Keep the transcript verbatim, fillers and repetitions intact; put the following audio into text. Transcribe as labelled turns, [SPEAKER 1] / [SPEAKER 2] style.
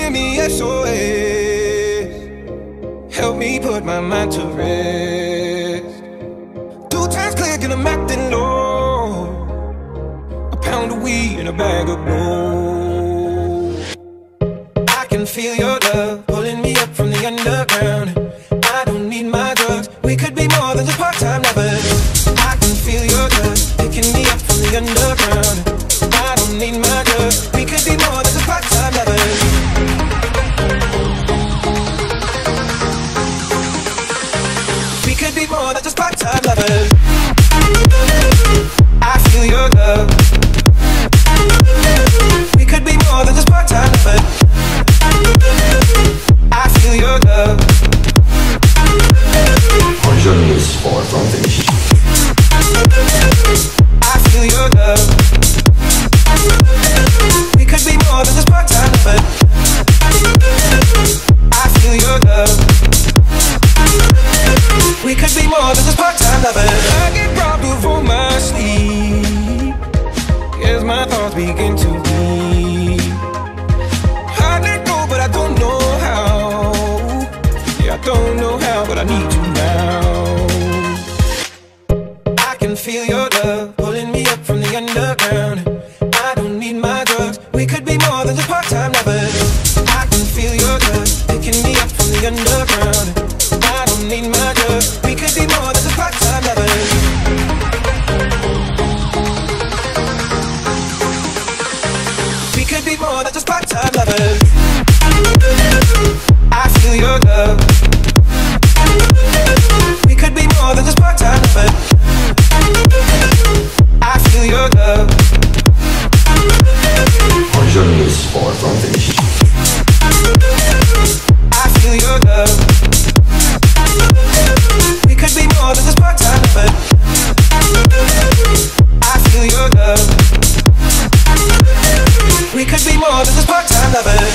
[SPEAKER 1] give me S O S. Help me put my mind to rest. Two times click and I'm acting low. A pound of weed and a bag of blow. I can feel your love pulling me up from the underground. I don't need my drugs. We could be more than just part-time lovers. I can feel your love picking me up from the underground. I don't need my drugs. We could be more than just part-time lovers. We could be more than just part-time lovers. I feel your love. We could be more than just part-time lovers. I feel your love.
[SPEAKER 2] Our journey is far from finished.
[SPEAKER 1] I feel your love. We could be more than just part-time lovers. I feel your love. We could be more than just part-time lovers. I get robbed of all my sleep as my thoughts begin to bleed. I let go but I don't know how. Yeah, I don't know how, but I need you now. I can feel your love pulling me up from the underground. I don't need my drugs. We could be more than just part-time lovers. I can feel your love picking me up from the underground. I don't need my drugs. We could be more than just part-time lovers. We could be more than just part-time lovers. I feel your love. We could be more than just part-time lovers. I feel your love.
[SPEAKER 2] Our journey is far from finished.
[SPEAKER 1] I feel your love. We could be more than just part-time lovers. I feel your love. We could be more than just part-time lovers.